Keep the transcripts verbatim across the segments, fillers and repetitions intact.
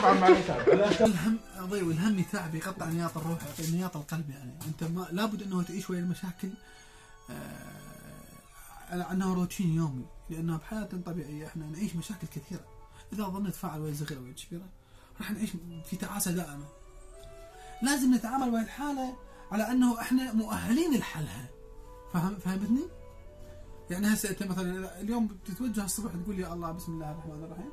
طبعا ما يتعب. الهم ضي والهم يتعب، يقطع نياط الروح، يعطي نياط القلب. يعني انت ما لابد انه تعيش ويا المشاكل على آه انه روتين يومي، لانها بحياه طبيعيه احنا نعيش مشاكل كثيره. اذا ظلنا نتفاعل ويا الصغيره ويا الكبيره راح نعيش في تعاسه دائمه. لازم نتعامل ويا الحاله على انه احنا مؤهلين لحلها. فهم فهمتني؟ يعني هسه انت مثلا اليوم تتوجه الصبح تقول يا الله بسم الله الرحمن الرحيم،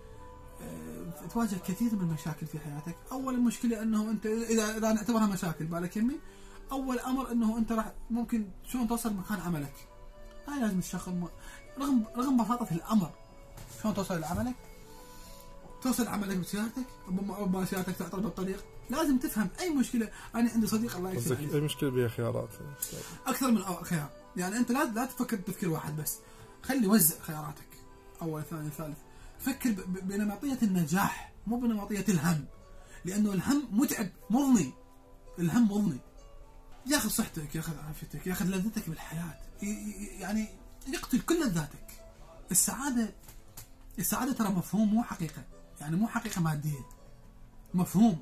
أه تواجه كثير من المشاكل في حياتك. اول المشكله انه انت اذا اذا نعتبرها مشاكل بالك يمي، اول امر انه انت راح ممكن شلون توصل مكان عملك. هاي لازم تشغل م... رغم رغم بساطه الامر، شلون توصل لعملك؟ توصل عملك بسيارتك او ما سيارتك تعطل بالطريق. لازم تفهم اي مشكله. انا عندي صديق الله يسلمك، اي مشكله بها خيارات اكثر من خيار. يعني انت لا لا تفكر بتفكير واحد بس، خلي وزع خياراتك اول ثاني ثالث. فكر بنمطيه النجاح مو بنمطيه الهم، لانه الهم متعب مضني. الهم مضني، ياخذ صحتك، ياخذ عافيتك، ياخذ لذتك بالحياه، يعني يقتل كل لذاتك. السعاده السعاده ترى مفهوم مو حقيقه، يعني مو حقيقه ماديه، مفهوم.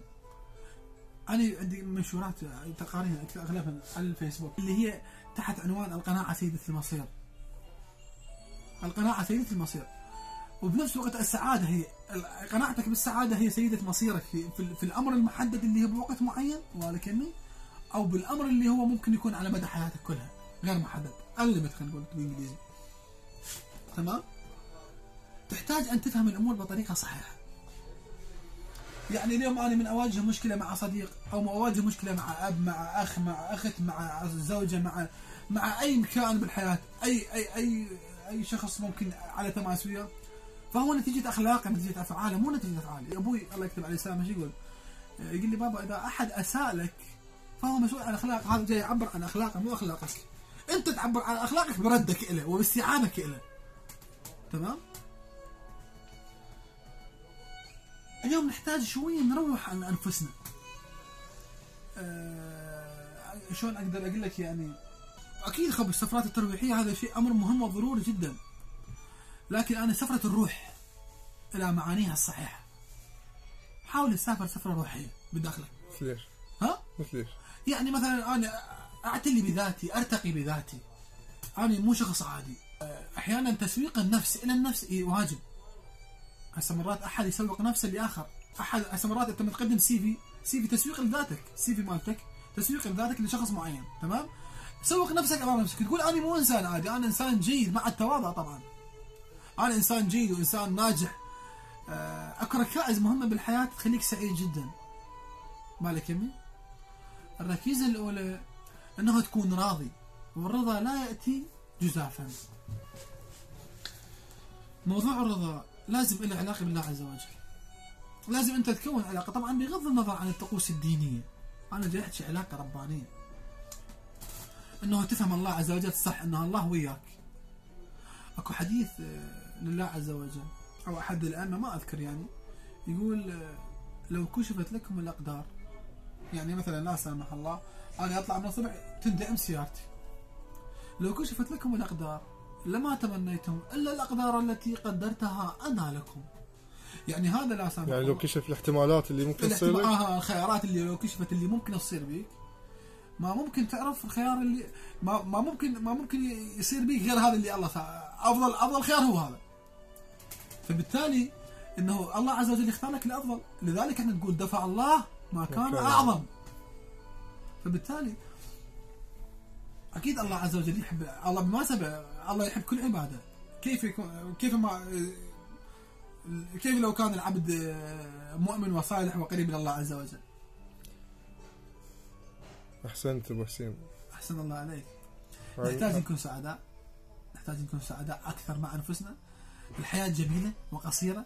أنا عندي منشورات تقارير أغلبها على الفيسبوك اللي هي تحت عنوان القناعة سيدة المصير. القناعة سيدة المصير، وبنفس الوقت السعادة هي قناعتك بالسعادة هي سيدة مصيرك في, في, في الأمر المحدد اللي هو بوقت معين وهذا أو بالأمر اللي هو ممكن يكون على مدى حياتك كلها غير محدد. unlimited خلينا نقول بالإنجليزي. تمام؟ تحتاج أن تفهم الأمور بطريقة صحيحة. يعني اليوم أنا من أواجه مشكلة مع صديق أو أواجه مشكلة مع أب مع أخ مع أخت مع زوجة مع مع أي كائن بالحياة، أي أي أي أي شخص ممكن على تماس وياه، فهو نتيجة أخلاقه نتيجة أفعاله مو نتيجة أفعالي. أبوي الله يكتب عليه السلام ايش يقول؟ يقول لي بابا إذا أحد أساء لك فهو مسؤول عن أخلاق، هذا جاي يعبر عن أخلاقه مو أخلاقك. أنت تعبر عن أخلاقك بردك إله وباستيعابك إله. تمام؟ اليوم نحتاج شوية نروح عن أنفسنا. أه شلون أقدر أقول لك؟ يعني أكيد خب السفرات الترويحية هذا شيء أمر مهم وضروري جدا، لكن أنا سفرة الروح إلى معانيها الصحيحة. حاول تسافر سفرة روحية بداخلك. ليش؟ ها؟ ليش؟ يعني مثلا أنا أعتلي بذاتي، أرتقي بذاتي. أنا مو شخص عادي. أحيانا تسويق النفس إلى النفس واجب. هسه مرات احد يسوق نفسه لاخر، احد هسه مرات انت متقدم سي في، سي في تسويق لذاتك، سي في مالتك تسويق لذاتك لشخص معين. تمام؟ سوق نفسك امام نفسك، تقول انا مو انسان عادي، انا انسان جيد مع التواضع طبعا. انا انسان جيد وانسان ناجح. اكو ركائز مهمه بالحياه تخليك سعيد جدا. مالك يمي؟ الركيزه الاولى انه تكون راضي، والرضا لا ياتي جزافا. موضوع الرضا لازم له علاقه بالله عز وجل. لازم انت تكون علاقه، طبعا بغض النظر عن الطقوس الدينيه. انا جاي احكي علاقه ربانيه، انه تفهم الله عز وجل صح، انه الله وياك. اكو حديث لله عز وجل او احد الائمه ما اذكر يعني، يقول لو كشفت لكم الاقدار، يعني مثلا لا سامح الله انا اطلع من الصبح تندئم سيارتي، لو كشفت لكم الاقدار لما تمنيتم الا الاقدار التي قدرتها انا لكم. يعني هذا لا سامح يعني لو كشف الاحتمالات اللي ممكن تصير لك، اه الخيارات اللي لو كشفت اللي ممكن تصير بيك، ما ممكن تعرف الخيار اللي ما, ما ممكن ما ممكن يصير بيك غير هذا اللي الله افضل افضل خيار هو هذا. فبالتالي انه الله عز وجل يختار لك الافضل، لذلك احنا نقول دفع الله ما كان اعظم. فبالتالي اكيد الله عز وجل يحب، الله بمناسبه الله يحب كل عباده. كيف يكون كيف ما كيف لو كان العبد مؤمن وصالح وقريب من الله عز وجل. احسنت ابو حسين، احسن الله عليك. نحتاج نكون سعداء، نحتاج نكون سعداء اكثر مع انفسنا. الحياه جميله وقصيره،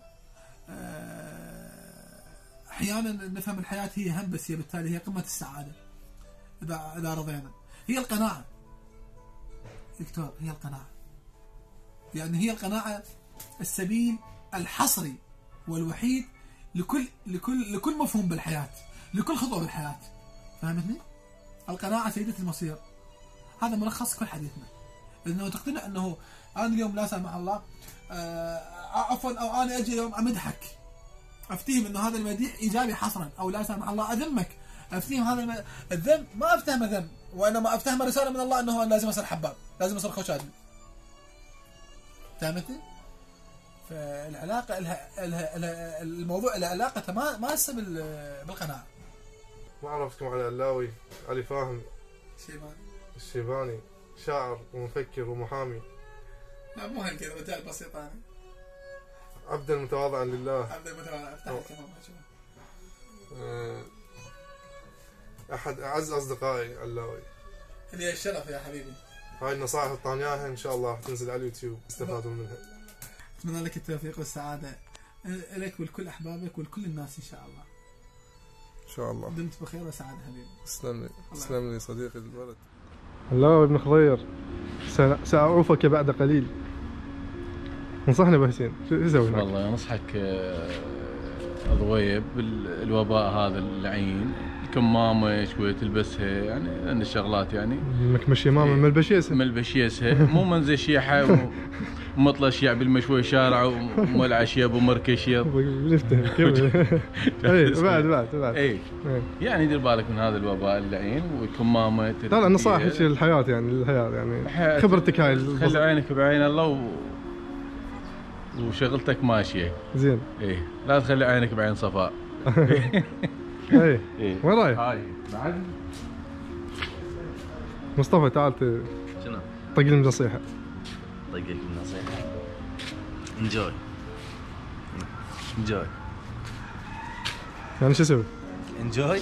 احيانا نفهم الحياه هي هم، بس هي بالتالي هي قمه السعاده اذا اذا رضينا. هي القناعه دكتور، هي القناعه، يعني هي القناعه السبيل الحصري والوحيد لكل لكل لكل مفهوم بالحياه، لكل خطوه بالحياه. فهمتني؟ القناعه سيده المصير، هذا ملخص كل حديثنا. انه تقتنع انه انا اليوم لا سامح الله آه عفوا او انا اجي اليوم امدحك افتيهم انه هذا المديح ايجابي حصرا، او لا سامح الله اذمك، افتيهم هذا الم... الذم ما افتهمه ذم، وانما افتهمه رساله من الله انه لازم اصير حباب، لازم اصير خوش ادمي. فهمتي؟ فالعلاقه لها لها الموضوع له علاقته ما ماسه بالقناعه. ما عرفتكم على العلاوي علي فاهم شيباني الشيباني، شاعر ومفكر ومحامي. لا مو هالكذا، رجال بسيط انا. عبدا متواضعا لله. عبدا متواضعا. افتح الكلام أه احد اعز اصدقائي علاوي. لي الشرف يا حبيبي. هاي النصائح اللي طانياها ان شاء الله راح تنزل على اليوتيوب، استفادوا منها. اتمنى لك التوفيق والسعاده لك ولكل احبابك ولكل الناس ان شاء الله. ان شاء الله. دمت بخير وسعاده حبيبي. تسلم لي، تسلم لي صديقي الولد. الله ابن خضير، سأعوفك بعد قليل. انصحني ابو حسين، شو اسوي؟ والله انصحك ضويب الوباء هذا اللعين، كمامه شويه تلبسها يعني، لان الشغلات يعني انك مشي ماما ملبشيسها ملبشيسها مو منزل شيحه ومطلع شيع بالمشوي شارع وملع شيب ومركشيب. نفتهم كيف؟ اي بعد بعد بعد اي يعني دير بالك من هذا الوباء اللعين، والكمامه لا لا نصائح هيك للحياه يعني، للحياه يعني خبرتك هاي. خلي عينك بعين الله و... وشغلتك ماشيه زين. ايه لا تخلي عينك بعين صفاء. اي اي وين رايح؟ هاي بعد مصطفى تعال شنو؟ طق لي نصيحه. طق لك نصيحه. انجوي انجوي يعني شو اسوي؟ انجوي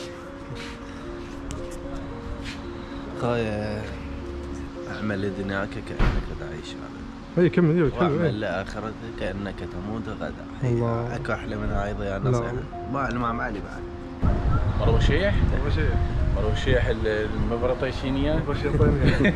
خويا، اعمل دنياك كانك تعيش ابدا. اي كمل يلا حلو. واعمل لاخرتك كانك تموت غدا. الله اكو احلى من هاي ضياع نصيحه. ما الامام علي بعد مروه شيح مروه شيح مروه شيح المبرطيشينيه البشيطينيه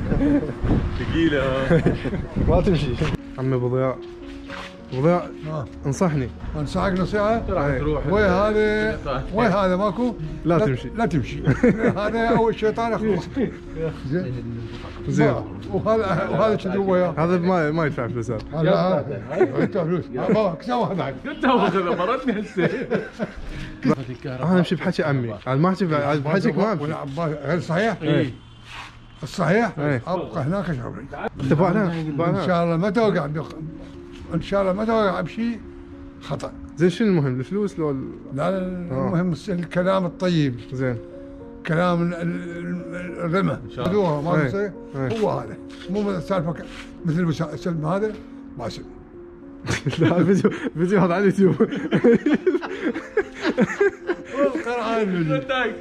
ثقيله ما تمشي. عمي ابو ضياء، ابو ضياء آه. انصحني. انصحك نصيحه؟ راح تروح وين هذا وين هذا ماكو؟ لا تمشي لا تمشي. هذا اول شيطان اخلص. زين زين. وهذا وهذا شنو وياه؟ هذا ما ما يدفع فلوس. هذا انت فلوس سوى هذا. انت واخذ مرتني هسه. انا امشي بحكي عمي، انا ما احكي بحكيك ما امشي. غير صحيح؟ اي الصحيح؟ اي ابقى هناك اشرب لي. اتفقنا ان شاء الله ما توقع ان شاء الله ما توقع بشيء خطا. زين شنو المهم الفلوس لو ال... لا لا المهم الكلام الطيب. زين كلام الرمى خذوها ما يصير. هو هذا مو سالفه مثل السلم هذا ما يصير. لا الفيديو الفيديو هذا على اليوتيوب. القرآن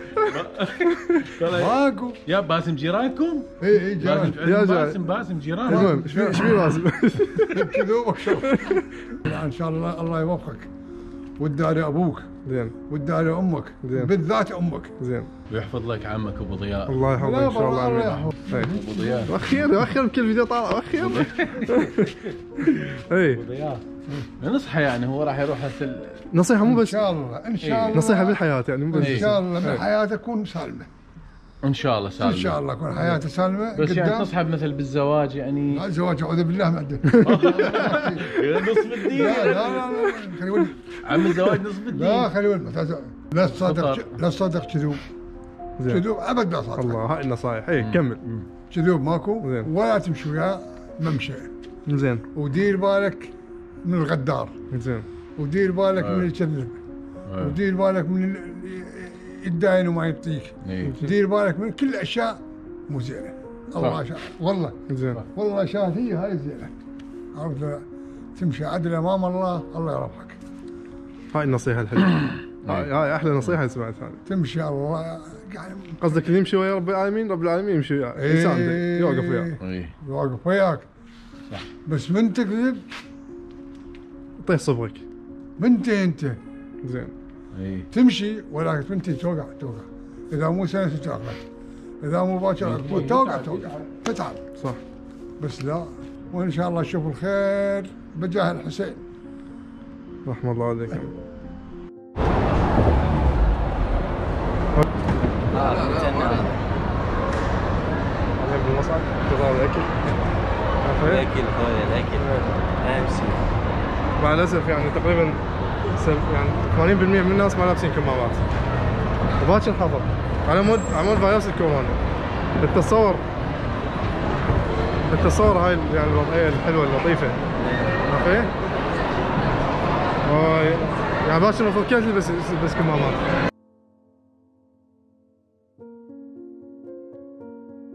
ماكو يا باسم جيرانكم؟ اي اي جيران يا باسم باسم جيران. المهم ايش في باسم؟ كذوبك شوف. ان شاء الله الله يوفقك وتداري ابوك. زين. وتداري امك. زين. بالذات امك. زين. ويحفظ لك عمك ابو ضياء. الله يحفظك ان شاء الله. الله يحفظك ابو ضياء. واخيرا اخيرا بكل فيديو طالع اخيرا. اي ابو ضياء نصحه يعني، هو راح يروح هسه. نصيحه مو ان بس، شاء الله ان شاء الله نصيحه بالحياه يعني مو بس. ان شاء الله من حياته تكون سالمه. ان شاء الله سالمه. ان شاء الله تكون حياته سالمه. بس يعني تصحب مثل بالزواج يعني. لا الزواج اعوذ بالله ما عنده. نصف الدين. لا لا لا خلي ولد. عم الزواج نصف الدين. لا خلي ولد. لا تصدق لا تصدق كذوب. كذوب ابد لا صدق. الله هاي النصائح. اي كمل. كذوب ماكو. زين. ولا تمشي وياه ممشى. زين. ودير بالك من الغدار. زين. ودير بالك من اللي يكذب. ودير بالك من اللي يدعي وما يعطيك. دير بالك من كل الاشياء مو زينه. الله شاء والله. زين. والله شاهد هي هاي زينه. عرفت تمشي عدل امام الله الله يرفعك. هاي النصيحه الحلوه. هاي هاي احلى نصيحه سمعتها. تمشي الله يعني قصدك اللي يمشي ويا رب العالمين، رب العالمين يمشي وياه. يساعدك يوقف وياك. يوقف وياك. صح. بس من تكذب طيح صبرك. من انت. زين. اي تمشي ولكن انت توقع توقع. اذا مو سنه تتاخر. اذا مو باكر توقع توقع تتعب. صح. بس لا وان شاء الله نشوف الخير بجاه الحسين. رحم الله عليك. اه جنة بالمصعد انتظار الاكل. الاكل خويا الاكل اهم شيء. مع الاسف يعني تقريبا يعني ثمانين بالمئة من الناس ما لابسين كمامات، وباكر حظر على مود على مود فيروس الكورونا. التصور التصور هاي يعني الوضعيه الحلوه اللطيفه، عرفت؟ يعني باكر المفروض كل يلبس يلبس كمامات.